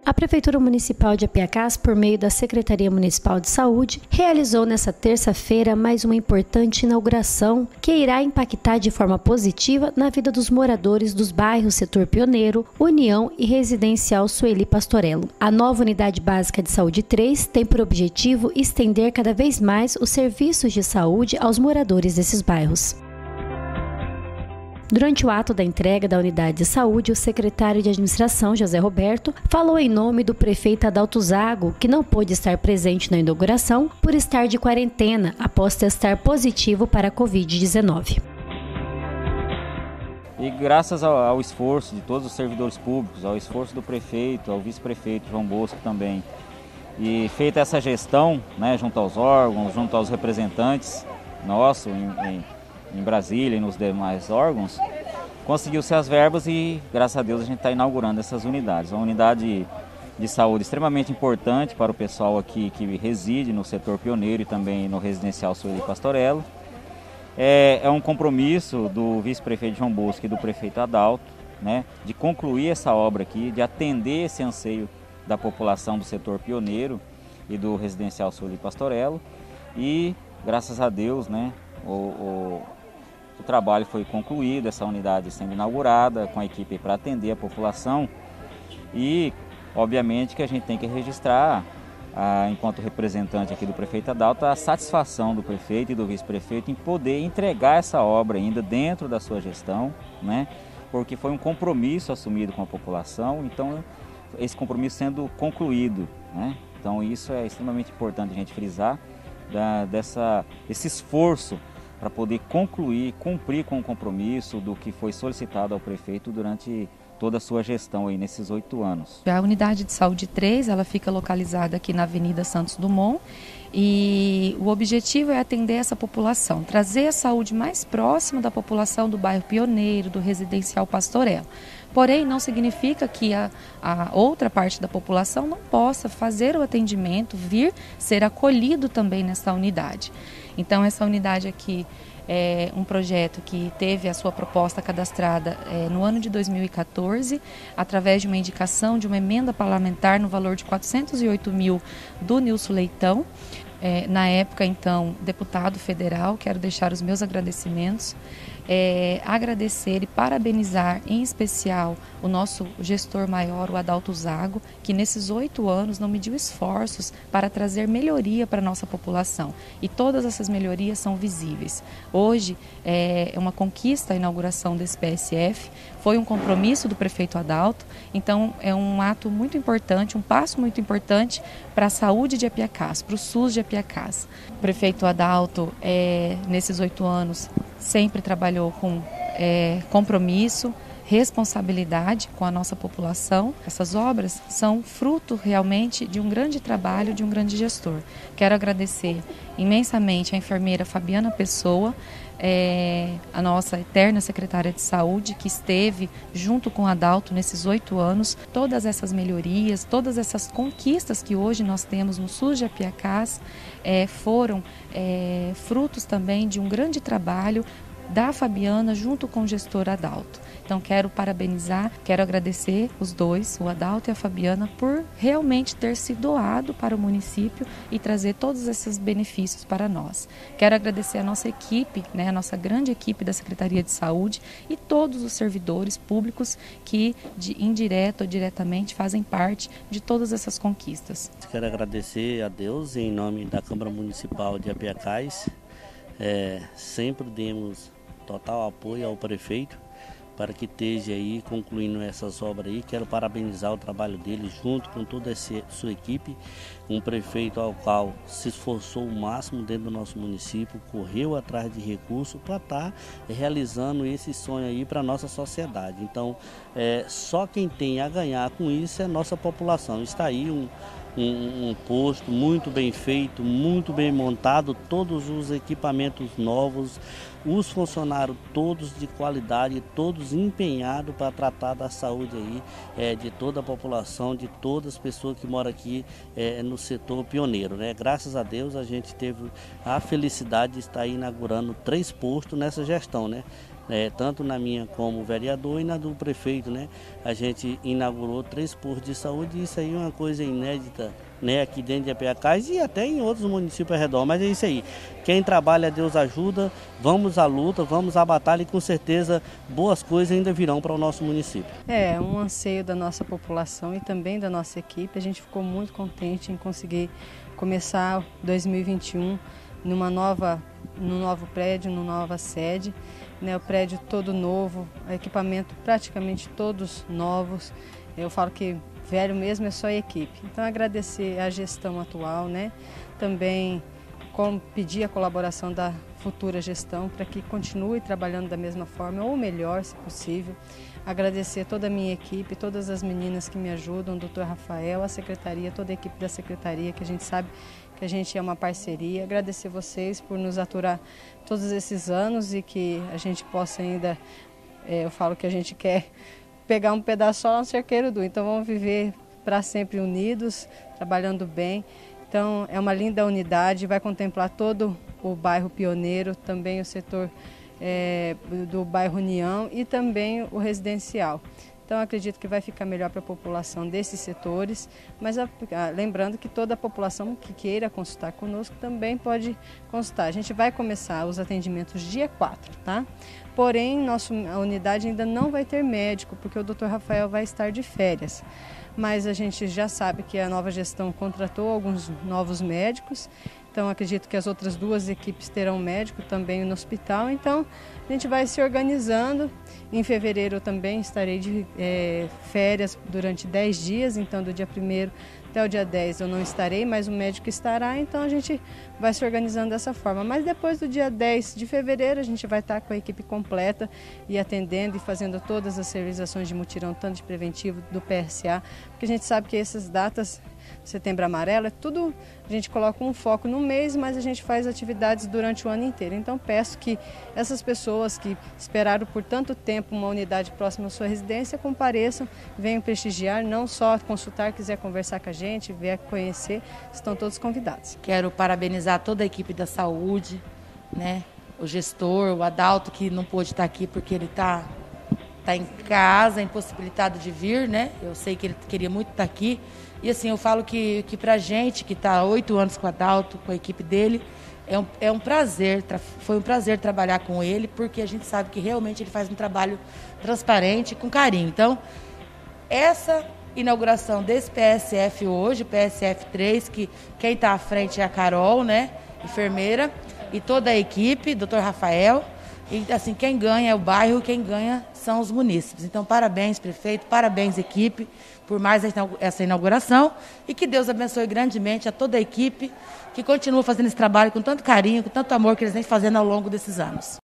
A Prefeitura Municipal de Apiacás, por meio da Secretaria Municipal de Saúde, realizou nesta terça-feira mais uma importante inauguração que irá impactar de forma positiva na vida dos moradores dos bairros Setor Pioneiro, União e Residencial Sueli Pastorello. A nova Unidade Básica de Saúde 3 tem por objetivo estender cada vez mais os serviços de saúde aos moradores desses bairros. Durante o ato da entrega da unidade de saúde, o secretário de administração, José Roberto, falou em nome do prefeito Adalto Zago, que não pôde estar presente na inauguração por estar de quarentena após testar positivo para a Covid-19. E graças ao esforço de todos os servidores públicos, ao esforço do prefeito, ao vice-prefeito João Bosco também, e feita essa gestão, né, junto aos órgãos, junto aos representantes nossos em Brasília e nos demais órgãos, conseguiu-se as verbas e, graças a Deus, a gente está inaugurando essas unidades. Uma unidade de saúde extremamente importante para o pessoal aqui que reside no setor pioneiro e também no residencial Sueli Pastorello. É um compromisso do vice-prefeito João Bosco e do prefeito Adalto, né, de concluir essa obra aqui, de atender esse anseio da população do setor pioneiro e do residencial Sueli Pastorello. E, graças a Deus, né, o trabalho foi concluído, essa unidade sendo inaugurada com a equipe para atender a população e, obviamente, que a gente tem que registrar, enquanto representante aqui do prefeito Adalto, a satisfação do prefeito e do vice-prefeito em poder entregar essa obra ainda dentro da sua gestão, né? Porque foi um compromisso assumido com a população, então esse compromisso sendo concluído, né? Então isso é extremamente importante a gente frisar, esse esforço para poder cumprir com o compromisso do que foi solicitado ao prefeito durante toda a sua gestão aí nesses 8 anos. A unidade de saúde 3, ela fica localizada aqui na Avenida Santos Dumont e o objetivo é atender essa população, trazer a saúde mais próxima da população do bairro Pioneiro, do residencial Pastorello. Porém, não significa que a outra parte da população não possa fazer o atendimento, vir ser acolhido também nessa unidade. Então, essa unidade aqui é um projeto que teve a sua proposta cadastrada no ano de 2014, através de uma indicação de uma emenda parlamentar no valor de 408 mil do Nilson Leitão. Na época, então, deputado federal, quero deixar os meus agradecimentos, agradecer e parabenizar em especial o nosso gestor maior, o Adalto Zago, que nesses 8 anos não mediu esforços para trazer melhoria para a nossa população. E todas essas melhorias são visíveis. Hoje é uma conquista a inauguração desse PSF, foi um compromisso do prefeito Adalto, então é um ato muito importante, um passo muito importante para a saúde de Apiacás, para o SUS de Apiacás. O prefeito Adalto, nesses 8 anos, sempre trabalhou com compromisso, responsabilidade com a nossa população. Essas obras são fruto realmente de um grande trabalho de um grande gestor. Quero agradecer imensamente a enfermeira Fabiana Pessoa, a nossa eterna secretária de saúde, que esteve junto com o Adalto nesses 8 anos. Todas essas melhorias, todas essas conquistas que hoje nós temos no SUS de Apiacás foram frutos também de um grande trabalho da Fabiana junto com o gestor Adalto. Então quero parabenizar, quero agradecer os dois, o Adalto e a Fabiana, por realmente ter se doado para o município e trazer todos esses benefícios para nós. Quero agradecer a nossa equipe, a nossa grande equipe da Secretaria de Saúde e todos os servidores públicos que, indireto ou diretamente, fazem parte de todas essas conquistas. Quero agradecer a Deus em nome da Câmara Municipal de Apiacás. Sempre demos total apoio ao prefeito para que esteja aí concluindo essas obras aí. Quero parabenizar o trabalho dele junto com toda sua equipe, um prefeito ao qual se esforçou o máximo dentro do nosso município, correu atrás de recursos para estar realizando esse sonho aí para a nossa sociedade. Então, só quem tem a ganhar com isso é a nossa população. Está aí um posto muito bem feito, muito bem montado, todos os equipamentos novos, os funcionários todos de qualidade, todos empenhados para tratar da saúde aí, de toda a população, de todas as pessoas que moram aqui no setor pioneiro, né? Graças a Deus a gente teve a felicidade de estar inaugurando 3 postos nessa gestão, né? tanto na minha como vereador e na do prefeito, né? A gente inaugurou 3 postos de saúde e isso aí é uma coisa inédita, né? Aqui dentro de Apiacás e até em outros municípios ao redor, mas é isso aí. Quem trabalha, Deus ajuda, vamos à luta, vamos à batalha e com certeza boas coisas ainda virão para o nosso município. É um anseio da nossa população e também da nossa equipe. A gente ficou muito contente em conseguir começar 2021 num novo prédio, numa nova sede, né? O prédio todo novo, equipamento praticamente todos novos. Eu falo que velho mesmo é só a equipe. Então agradecer a gestão atual, né? Também pedir a colaboração da futura gestão para que continue trabalhando da mesma forma ou melhor, se possível. Agradecer toda a minha equipe, todas as meninas que me ajudam, o Dr. Rafael, a secretaria, toda a equipe da secretaria, que a gente sabe que a gente é uma parceria. Agradecer vocês por nos aturar todos esses anos e que a gente possa ainda, eu falo que a gente quer pegar um pedaço só no cerqueiro do, então vamos viver para sempre unidos, trabalhando bem. Então é uma linda unidade, vai contemplar todo o bairro Pioneiro, também o setor do bairro União e também o residencial. Então acredito que vai ficar melhor para a população desses setores, mas lembrando que toda a população que queira consultar conosco também pode consultar. A gente vai começar os atendimentos dia 4, tá? Porém, a unidade ainda não vai ter médico, porque o Dr. Rafael vai estar de férias. Mas a gente já sabe que a nova gestão contratou alguns novos médicos, então acredito que as outras 2 equipes terão médico também no hospital, então a gente vai se organizando. Em fevereiro eu também estarei de férias durante 10 dias, então do dia 1º até o dia 10 eu não estarei, mas o médico estará, então a gente vai se organizando dessa forma. Mas depois do dia 10 de fevereiro a gente vai estar com a equipe completa e atendendo e fazendo todas as realizações de mutirão, tanto de preventivo do PSA, porque a gente sabe que essas datas, Setembro Amarelo, é tudo, a gente coloca um foco no mês, mas a gente faz atividades durante o ano inteiro. Então peço que essas pessoas que esperaram por tanto tempo uma unidade próxima à sua residência compareçam, venham prestigiar, não só consultar, quiser conversar com a gente, ver, conhecer, estão todos convidados. Quero parabenizar toda a equipe da saúde, né? O gestor, o Adalto, que não pôde estar aqui porque ele está em casa, impossibilitado de vir, né? Eu sei que ele queria muito estar aqui. E assim, eu falo que pra gente, que está há 8 anos com o Adalto, com a equipe dele, é um prazer, foi um prazer trabalhar com ele, porque a gente sabe que realmente ele faz um trabalho transparente, com carinho. Então, essa inauguração desse PSF hoje, PSF 3, que quem está à frente é a Carol, né, enfermeira, e toda a equipe, Dr. Rafael. E assim, quem ganha é o bairro, quem ganha são os munícipes. Então, parabéns, prefeito, parabéns, equipe, por mais essa inauguração. E que Deus abençoe grandemente a toda a equipe que continua fazendo esse trabalho com tanto carinho, com tanto amor que eles vêm fazendo ao longo desses anos.